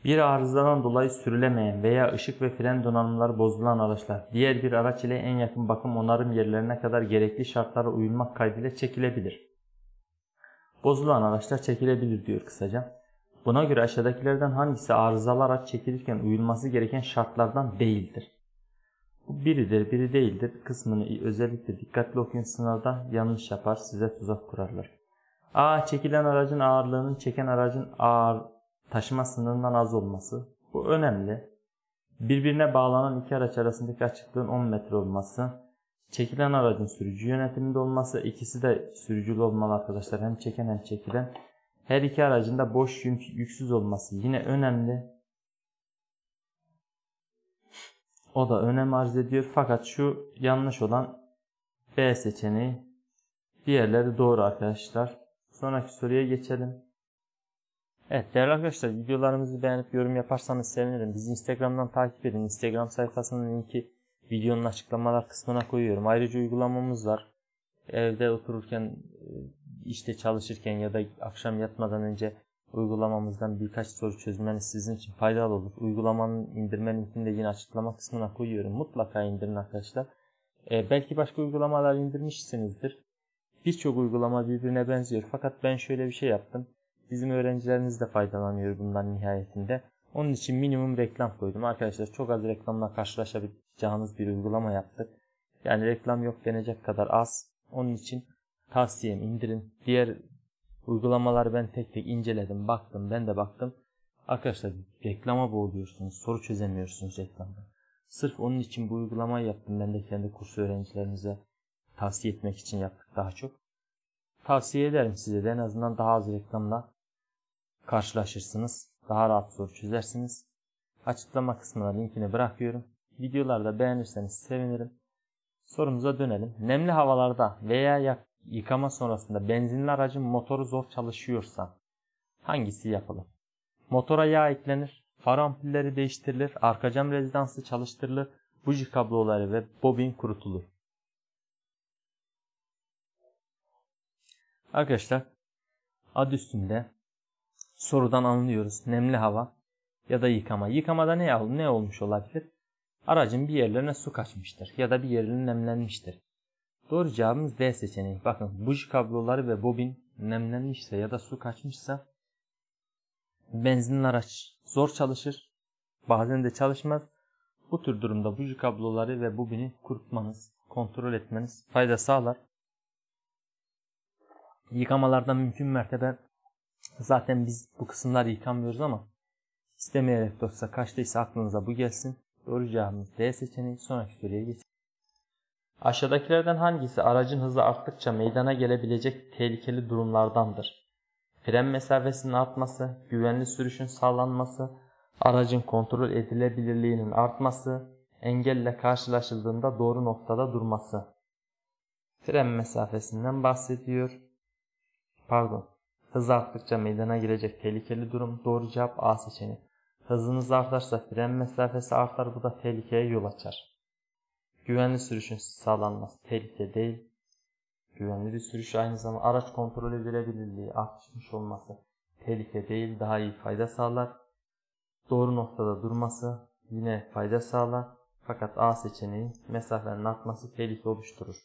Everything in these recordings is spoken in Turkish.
Bir arızadan dolayı sürülemeyen veya ışık ve fren donanımları bozulan araçlar diğer bir araç ile en yakın bakım onarım yerlerine kadar gerekli şartlara uyulmak kaydıyla çekilebilir. Bozulan araçlar çekilebilir diyor kısaca. Buna göre aşağıdakilerden hangisi arızalı araç çekilirken uyulması gereken şartlardan değildir? Bu biridir, biri değildir kısmını özellikle dikkatli okuyun, sınavda yanlış yapar, size tuzak kurarlar. A. Çekilen aracın ağırlığının çeken aracın taşıma sınırından az olması. Bu önemli. Birbirine bağlanan iki araç arasındaki açıklığın 10 metre olması. Çekilen aracın sürücü yönetiminde olması. İkisi de sürücülü olmalı arkadaşlar. Hem çeken hem çekilen. Her iki aracın da boş yüksüz olması yine önemli. O da önem arz ediyor. Fakat şu yanlış olan B seçeneği. Diğerleri doğru arkadaşlar. Sonraki soruya geçelim. Evet değerli arkadaşlar, videolarımızı beğenip yorum yaparsanız sevinirim. Bizi Instagram'dan takip edin. Instagram sayfasının linki videonun açıklamalar kısmına koyuyorum. Ayrıca uygulamamız var. Evde otururken, işte çalışırken ya da akşam yatmadan önce uygulamamızdan birkaç soru çözmeniz sizin için faydalı olur. Uygulamanın indirme linkini de yine açıklama kısmına koyuyorum. Mutlaka indirin arkadaşlar. Belki başka uygulamalar indirmişsinizdir. Birçok uygulama birbirine benziyor. Fakat ben şöyle bir şey yaptım. Bizim öğrencilerimiz de faydalanıyor bundan nihayetinde. Onun için minimum reklam koydum. Arkadaşlar çok az reklamla karşılaşabileceğiniz bir uygulama yaptık. Yani reklam yok denecek kadar az. Onun için tavsiyem indirin. Diğer uygulamaları ben tek tek inceledim, baktım. Ben de baktım. Arkadaşlar reklama boğuluyorsunuz. Soru çözemiyorsunuz reklamda. Sırf onun için bu uygulamayı yaptım. Ben de kendi kurs öğrencilerimize tavsiye etmek için yaptık daha çok. Tavsiye ederim size de, en azından daha az reklamla karşılaşırsınız. Daha rahat soru çözersiniz. Açıklama kısmına linkini bırakıyorum. Videoları da beğenirseniz sevinirim. Sorumuza dönelim. Nemli havalarda veya yıkama sonrasında benzinli aracın motoru zor çalışıyorsa hangisi yapılır? Motora yağ eklenir, far ampulleri değiştirilir, arka cam rezidansı çalıştırılır, buji kabloları ve bobin kurutulur. Arkadaşlar adı üstünde sorudan anlıyoruz. Nemli hava ya da yıkama. Yıkamada ne olmuş olabilir? Aracın bir yerlerine su kaçmıştır ya da bir yerlerine nemlenmiştir. Doğru cevabımız D seçeneği. Bakın buji kabloları ve bobin nemlenmişse ya da su kaçmışsa benzinli araç zor çalışır. Bazen de çalışmaz. Bu tür durumda buji kabloları ve bobini kurutmanız, kontrol etmeniz fayda sağlar. Yıkamalarda mümkün mertebe zaten biz bu kısımları yıkamıyoruz ama istemeyerek de olsa kaçtıysa aklınıza bu gelsin. Doğru cevabımız D seçeneği. Sonraki soruya geçelim. Aşağıdakilerden hangisi aracın hızı arttıkça meydana gelebilecek tehlikeli durumlardandır? Fren mesafesinin artması, güvenli sürüşün sağlanması, aracın kontrol edilebilirliğinin artması, engelle karşılaşıldığında doğru noktada durması. Fren mesafesinden bahsediyor. Hız arttıkça meydana gelecek tehlikeli durum. Doğru cevap A seçeneği. Hızınız artarsa fren mesafesi artar. Bu da tehlikeye yol açar. Güvenli sürüşün sağlanması tehlike değil. Güvenli bir sürüş aynı zamanda araç kontrol edilebilirliği artmış olması tehlike değil. Daha iyi fayda sağlar. Doğru noktada durması yine fayda sağlar. Fakat A seçeneği mesafenin artması tehlike oluşturur.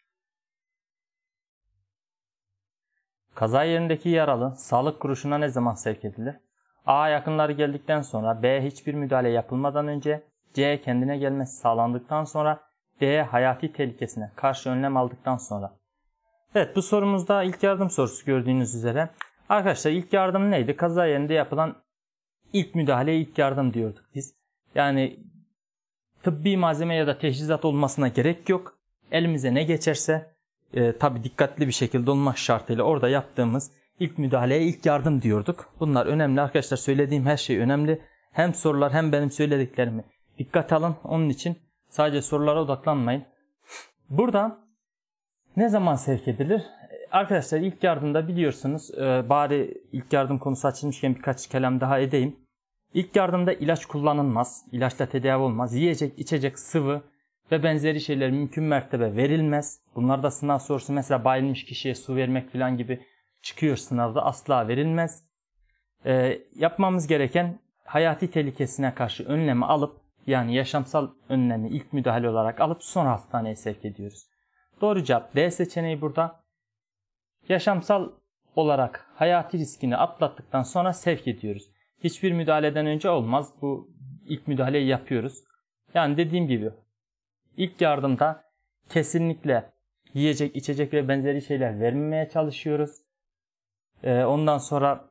Kaza yerindeki yaralı sağlık kuruluşuna ne zaman sevk edilir? A. Yakınları geldikten sonra, B. Hiçbir müdahale yapılmadan önce, C. Kendine gelmesi sağlandıktan sonra, D. Hayati tehlikesine karşı önlem aldıktan sonra. Evet, bu sorumuzda ilk yardım sorusu gördüğünüz üzere. Arkadaşlar ilk yardım neydi? Kaza yerinde yapılan ilk müdahaleye ilk yardım diyorduk biz. Yani tıbbi malzeme ya da teçhizat olmasına gerek yok. Elimize ne geçerse tabi dikkatli bir şekilde olmak şartıyla orada yaptığımız ilk müdahaleye ilk yardım diyorduk. Bunlar önemli arkadaşlar, söylediğim her şey önemli. Hem sorular hem benim söylediklerimi dikkat alın. Onun için sadece sorulara odaklanmayın. Burada ne zaman sevk edilir? Arkadaşlar ilk yardımda biliyorsunuz, bari ilk yardım konusu açılmışken birkaç kelam daha edeyim. İlk yardımda ilaç kullanılmaz, ilaçla tedavi olmaz. Yiyecek, içecek, sıvı ve benzeri şeyler mümkün mertebe verilmez. Bunlarda sınav sorusu mesela bayılmış kişiye su vermek falan gibi çıkıyor sınavda, asla verilmez. Yapmamız gereken hayati tehlikesine karşı önlemi alıp, yani yaşamsal önlemi ilk müdahale olarak alıp sonra hastaneye sevk ediyoruz. Doğru cevap D seçeneği burada. Yaşamsal olarak hayati riskini atlattıktan sonra sevk ediyoruz. Hiçbir müdahaleden önce olmaz. Bu ilk müdahaleyi yapıyoruz. Yani dediğim gibi ilk yardımda kesinlikle yiyecek, içecek ve benzeri şeyler vermemeye çalışıyoruz. Ondan sonra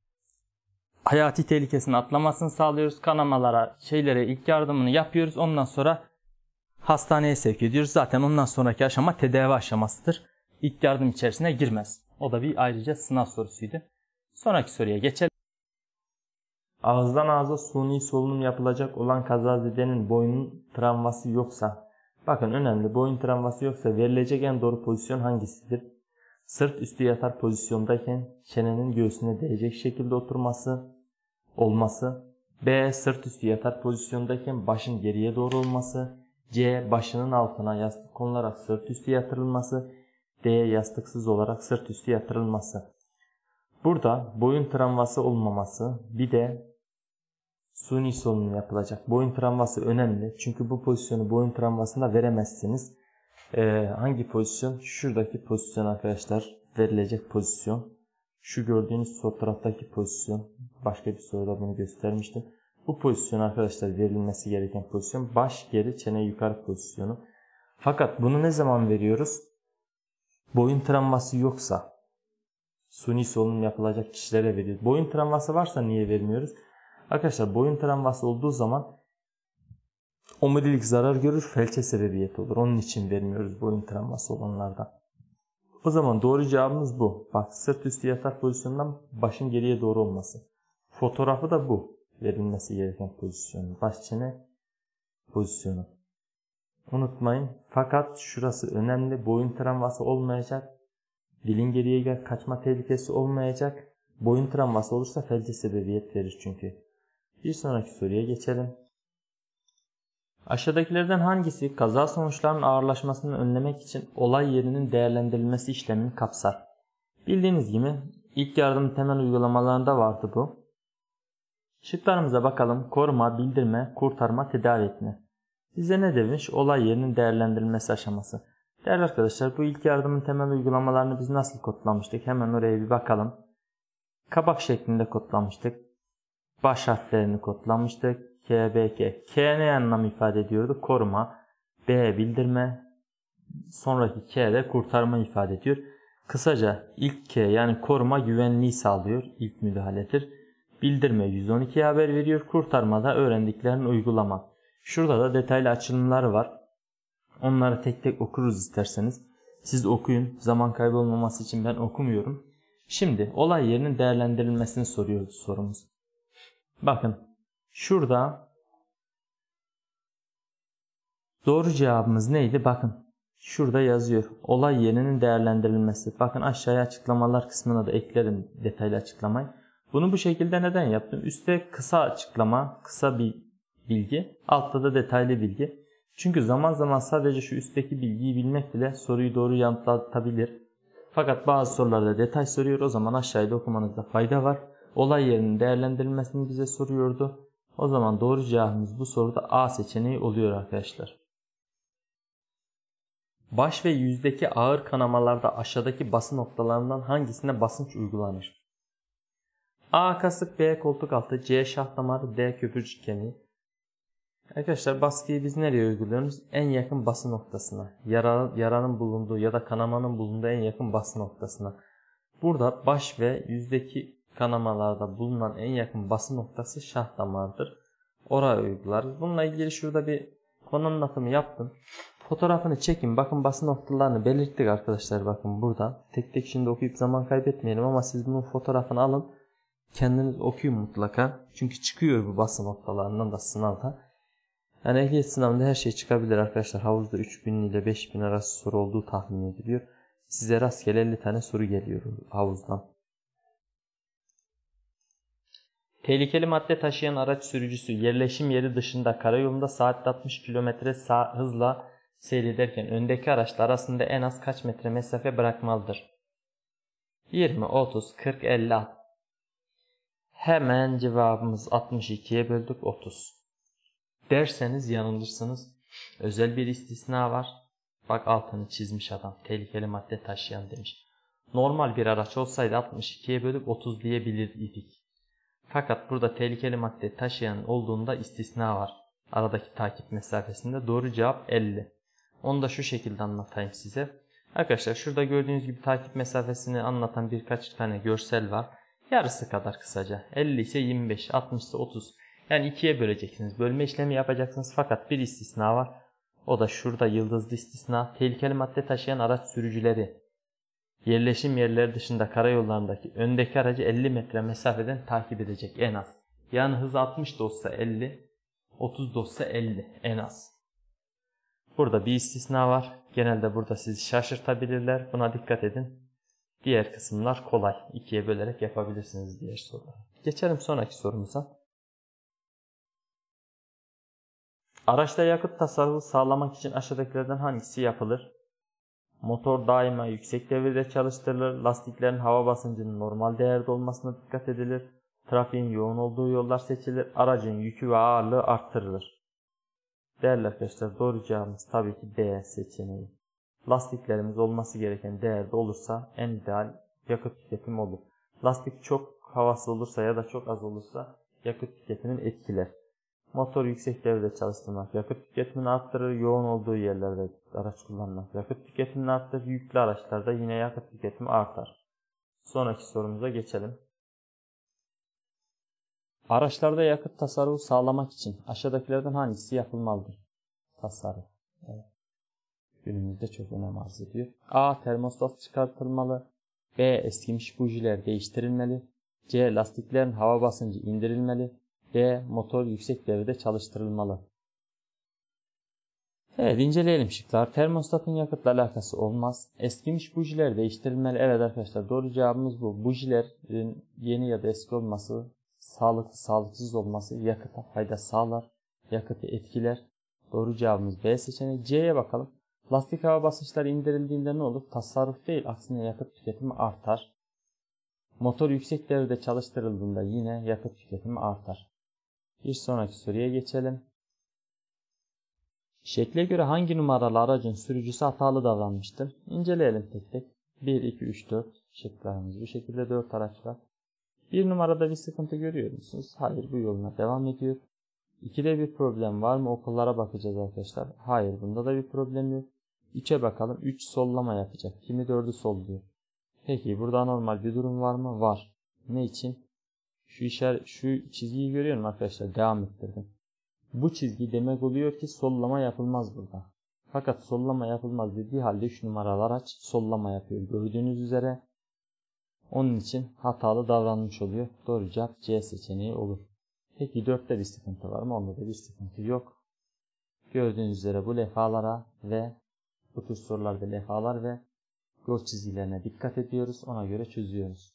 hayati tehlikesini atlamasını sağlıyoruz. Kanamalara, şeylere ilk yardımını yapıyoruz. Ondan sonra hastaneye sevk ediyoruz. Zaten ondan sonraki aşama tedavi aşamasıdır. İlk yardım içerisine girmez. O da bir ayrıca sınav sorusuydu. Sonraki soruya geçelim. Ağızdan ağza suni solunum yapılacak olan kazazedenin boyun travması yoksa, bakın önemli, boyun travması yoksa verilecek en doğru pozisyon hangisidir? Sırt üstü yatar pozisyondayken çenenin göğsüne değecek şekilde olması. B. Sırt üstü yatar pozisyondayken başın geriye doğru olması. C. Başının altına yastık konularak sırt üstü yatırılması. D. Yastıksız olarak sırt üstü yatırılması. Burada boyun travması olmaması, bir de suni solunum yapılacak. Boyun travması önemli. Çünkü bu pozisyonu boyun travmasında veremezsiniz. Hangi pozisyon? Şuradaki pozisyon arkadaşlar. Verilecek pozisyon. Şu gördüğünüz sol taraftaki pozisyon. Başka bir soruda bunu göstermiştim. Bu pozisyon arkadaşlar verilmesi gereken pozisyon. Baş geri, çene yukarı pozisyonu. Fakat bunu ne zaman veriyoruz? Boyun travması yoksa suni solunum yapılacak kişilere veriyoruz. Boyun travması varsa niye vermiyoruz? Arkadaşlar boyun travması olduğu zaman omurilik zarar görür, felçe sebebiyet olur. Onun için vermiyoruz boyun travması olanlardan. O zaman doğru cevabımız bu. Bak, sırt üstü yatar pozisyondan başın geriye doğru olması. Fotoğrafı da bu. Verilmesi gereken pozisyon. Baş çene pozisyonu. Unutmayın. Fakat şurası önemli. Boyun travması olmayacak. Dilin geriye kaçma tehlikesi olmayacak. Boyun travması olursa felce sebebiyet verir çünkü. Bir sonraki soruya geçelim. Aşağıdakilerden hangisi kaza sonuçlarının ağırlaşmasını önlemek için olay yerinin değerlendirilmesi işlemini kapsar? Bildiğiniz gibi ilk yardım temel uygulamalarında vardı bu. Şıklarımıza bakalım. Koruma, bildirme, kurtarma, tedavi etme. Bize ne demiş? Olay yerinin değerlendirilmesi aşaması. Değerli arkadaşlar, bu ilk yardımın temel uygulamalarını biz nasıl kodlamıştık? Hemen oraya bir bakalım. Kabak şeklinde kodlamıştık. Baş harflerini kodlamıştık. K, B, K. K ne anlam ifade ediyordu? Koruma. B, bildirme. Sonraki K de kurtarma ifade ediyor. Kısaca ilk K yani koruma güvenliği sağlıyor. İlk müdahaledir. Bildirme 112'ye haber veriyor. Kurtarma da öğrendiklerini uygulama. Şurada da detaylı açılımları var. Onları tek tek okuruz isterseniz. Siz okuyun. Zaman kaybı olmaması için ben okumuyorum. Şimdi olay yerinin değerlendirilmesini soruyoruz sorumuz. Bakın şurada doğru cevabımız neydi? Bakın şurada yazıyor. Olay yerinin değerlendirilmesi. Bakın aşağıya açıklamalar kısmına da eklerim detaylı açıklamayı. Bunu bu şekilde neden yaptım? Üstte kısa açıklama, kısa bir bilgi. Altta da detaylı bilgi. Çünkü zaman zaman sadece şu üstteki bilgiyi bilmek bile soruyu doğru yanıtlatabilir. Fakat bazı sorularda detay soruyor. O zaman aşağıda okumanızda fayda var. Olay yerinin değerlendirilmesini bize soruyordu. O zaman doğru cevabımız bu soruda A seçeneği oluyor arkadaşlar. Baş ve yüzdeki ağır kanamalarda aşağıdaki bası noktalarından hangisine basınç uygulanır? A. Kasık, B. Koltuk altı, C. Şah damarı, D. Köprücük kemiği. Arkadaşlar baskıyı biz nereye uyguluyoruz? En yakın bası noktasına. Yaranın bulunduğu ya da kanamanın bulunduğu en yakın bası noktasına. Burada baş ve yüzdeki kanamalarda bulunan en yakın bası noktası şah damarıdır. Oraya uygularız. Bununla ilgili şurada bir konu anlatımı yaptım. Fotoğrafını çekin. Bakın bası noktalarını belirttik arkadaşlar. Bakın burada. Tek tek şimdi okuyup zaman kaybetmeyelim ama siz bunun fotoğrafını alın. Kendiniz okuyun mutlaka. Çünkü çıkıyor bu bası noktalarından da sınavda. Yani ehliyet sınavında her şey çıkabilir arkadaşlar. Havuzda 3000 ile 5000 arası soru olduğu tahmin ediliyor. Size rastgele 50 tane soru geliyor havuzdan. Tehlikeli madde taşıyan araç sürücüsü yerleşim yeri dışında karayolunda saatte 60 km hızla seyrederken öndeki araçlar arasında en az kaç metre mesafe bırakmalıdır? 20, 30, 40, 50. Hemen cevabımız 62'ye böldük 30. Derseniz yanılırsınız. Özel bir istisna var. Bak altını çizmiş adam. Tehlikeli madde taşıyan demiş. Normal bir araç olsaydı 62'ye bölüp 30 diyebilir idik. Fakat burada tehlikeli madde taşıyan olduğunda istisna var. Aradaki takip mesafesinde. Doğru cevap 50. Onu da şu şekilde anlatayım size. Arkadaşlar şurada gördüğünüz gibi takip mesafesini anlatan birkaç tane görsel var. Yarısı kadar kısaca. 50 ise 25, 60 ise 30. Yani 2'ye böleceksiniz. Bölme işlemi yapacaksınız fakat bir istisna var. O da şurada yıldızlı istisna. Tehlikeli madde taşıyan araç sürücüleri yerleşim yerleri dışında karayollarındaki öndeki aracı 50 metre mesafeden takip edecek en az. Yani hız 60 da olsa 50, 30 da olsa 50 en az. Burada bir istisna var. Genelde burada sizi şaşırtabilirler. Buna dikkat edin. Diğer kısımlar kolay. 2'ye bölerek yapabilirsiniz diğer soruları. Geçelim sonraki sorumuza. Araçta yakıt tasarrufu sağlamak için aşağıdakilerden hangisi yapılır? Motor daima yüksek devirde çalıştırılır. Lastiklerin hava basıncının normal değerde olmasına dikkat edilir. Trafiğin yoğun olduğu yollar seçilir. Aracın yükü ve ağırlığı arttırılır. Değerli arkadaşlar, doğru cevabımız tabii ki B seçeneği. Lastiklerimiz olması gereken değerde olursa en ideal yakıt tüketimi olur. Lastik çok havası olursa ya da çok az olursa yakıt tüketimini etkiler. Motor yüksek devirde çalıştırmak yakıt tüketimini arttırır. Yoğun olduğu yerlerde araç kullanmak yakıt tüketimini arttırır. Yüklü araçlarda yine yakıt tüketimi artar. Sonraki sorumuza geçelim. Araçlarda yakıt tasarrufu sağlamak için aşağıdakilerden hangisi yapılmalıdır? Tasarruf. Evet. Günümüzde çok önem arz ediyor. A. Termostat çıkartılmalı. B. Eskimiş bujiler değiştirilmeli. C. Lastiklerin hava basıncı indirilmeli. D. Motor yüksek devirde çalıştırılmalı. Evet, inceleyelim şıklar. Termostatın yakıtla alakası olmaz. Eskimiş bujiler değiştirilmeli. Evet arkadaşlar, doğru cevabımız bu. Bujilerin yeni ya da eski olması, sağlıklı sağlıksız olması yakıta fayda sağlar. Yakıtı etkiler. Doğru cevabımız B seçeneği. C'ye bakalım. Lastik hava basınçları indirildiğinde ne olur? Tasarruf değil, aksine yakıt tüketimi artar. Motor yüksek devirde çalıştırıldığında yine yakıt tüketimi artar. Bir sonraki soruya geçelim. Şekle göre hangi numaralı aracın sürücüsü hatalı davranmıştır? İnceleyelim tek tek. 1, 2, 3, 4 şıklarımız. Bu şekilde 4 araç var. 1 numarada bir sıkıntı görüyor musunuz? Hayır, bu yoluna devam ediyor. 2'de bir problem var mı? Okullara bakacağız arkadaşlar. Hayır, bunda da bir problem yok. 3'e bakalım. 3 sollama yapacak. Kimi 4'ü solluyor. Peki burada normal bir durum var mı? Var. Ne için? Şu çizgiyi görüyor musun arkadaşlar? Devam ettirdim. Bu çizgi demek oluyor ki sollama yapılmaz burada. Fakat sollama yapılmaz dediği halde 3 numaralı araç sollama yapıyor. Gördüğünüz üzere. Onun için hatalı davranmış oluyor. Doğru cevap C seçeneği olur. Peki 4'te bir sıkıntı var mı? Onda da bir sıkıntı yok. Gördüğünüz üzere bu levhalara ve bu tür sorularda levhalar ve yol çizgilerine dikkat ediyoruz. Ona göre çözüyoruz.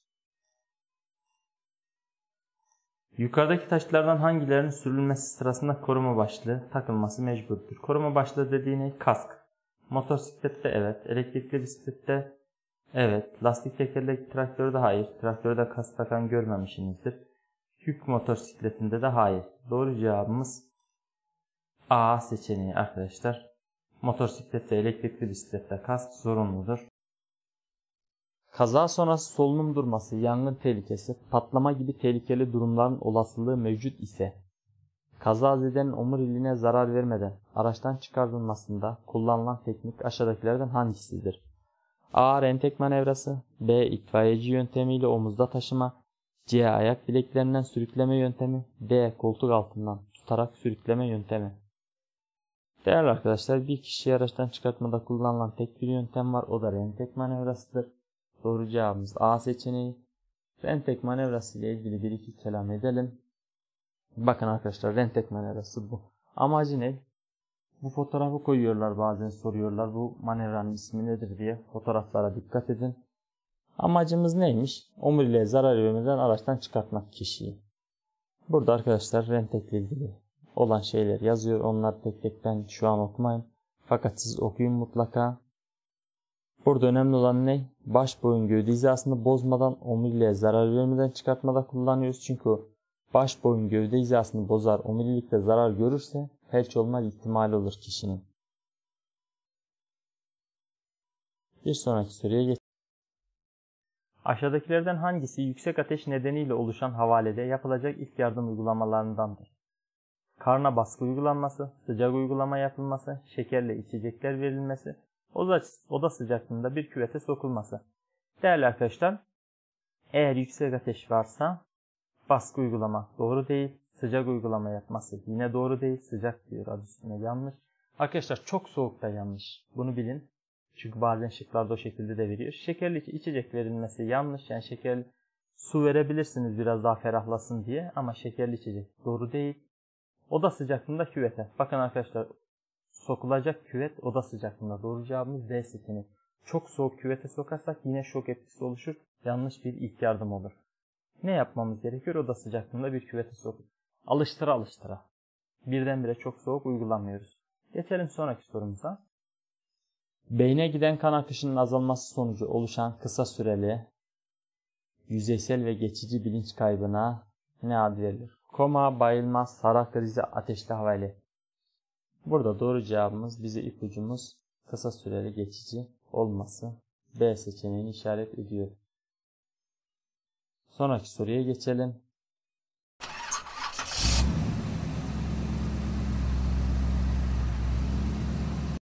Yukarıdaki taşlardan hangilerinin sürülmesi sırasında koruma başlığı takılması mecburdur? Koruma başlığı dediği ne? Kask. Motosiklette evet. Elektrikli bisiklette evet. Lastik tekerlekli traktörde hayır. Traktörde kask takan görmemişsinizdir. Yük motosikletinde de hayır. Doğru cevabımız A seçeneği arkadaşlar. Motosiklette, elektrikli bisiklette kask zorunludur. Kaza sonrası solunum durması, yangın tehlikesi, patlama gibi tehlikeli durumların olasılığı mevcut ise kazazedenin omuriliğine zarar vermeden araçtan çıkarılmasında kullanılan teknik aşağıdakilerden hangisidir? A. Rentek manevrası. B. İtfaiyeci yöntemiyle omuzda taşıma. C. Ayak bileklerinden sürükleme yöntemi. D. Koltuk altından tutarak sürükleme yöntemi. Değerli arkadaşlar, bir kişiyi araçtan çıkartmada kullanılan tek bir yöntem var. O da rentek manevrasıdır. Doğru cevabımız A seçeneği. Rentek manevrası ile ilgili bir iki kelam edelim. Bakın arkadaşlar, rentek manevrası bu. Amacı ne? Bu fotoğrafı koyuyorlar, bazen soruyorlar bu manevranın ismi nedir diye. Fotoğraflara dikkat edin. Amacımız neymiş? Omuriliğe zarar vermeden araçtan çıkartmak kişiyi. Burada arkadaşlar rentekle ilgili olan şeyler yazıyor. Onlar tek tek ben şu an okumayayım. Fakat siz okuyun mutlaka. Burada önemli olan ne? Baş boyun gövde hizasını bozmadan, omuriliğe zarar vermeden çıkartmada kullanıyoruz. Çünkü baş boyun gövde hizasını bozar, omurilikte zarar görürse felç olma ihtimali olur kişinin. Bir sonraki soruya geç. Aşağıdakilerden hangisi yüksek ateş nedeniyle oluşan havalede yapılacak ilk yardım uygulamalarındandır? Karna baskı uygulanması, sıcak uygulama yapılması, şekerli içecekler verilmesi, oda sıcaklığında bir küvete sokulması. Değerli arkadaşlar, eğer yüksek ateş varsa baskı uygulama doğru değil, sıcak uygulama yapması yine doğru değil, sıcak diyor adı üstüne yanlış. Arkadaşlar çok soğuk da yanlış, bunu bilin. Çünkü bazen şıklarda o şekilde de veriyor. Şekerli içecek verilmesi yanlış, yani şekerli su verebilirsiniz biraz daha ferahlasın diye ama şekerli içecek doğru değil. Oda sıcaklığında küvete. Bakın arkadaşlar, sokulacak küvet oda sıcaklığında. Doğru cevabımız D seçeneği. Çok soğuk küvete sokarsak yine şok etkisi oluşur. Yanlış bir ilk yardım olur. Ne yapmamız gerekiyor? Oda sıcaklığında bir küvete sokup alıştıra alıştıra. Birdenbire çok soğuk uygulamıyoruz. Geçelim sonraki sorumuza. Beyne giden kan akışının azalması sonucu oluşan kısa süreli, yüzeysel ve geçici bilinç kaybına ne ad verilir? Koma, bayılma, sarak krizi, ateşli havale. Burada doğru cevabımız, bize ipucumuz kısa süreli geçici olması. B seçeneğini işaret ediyor. Sonraki soruya geçelim.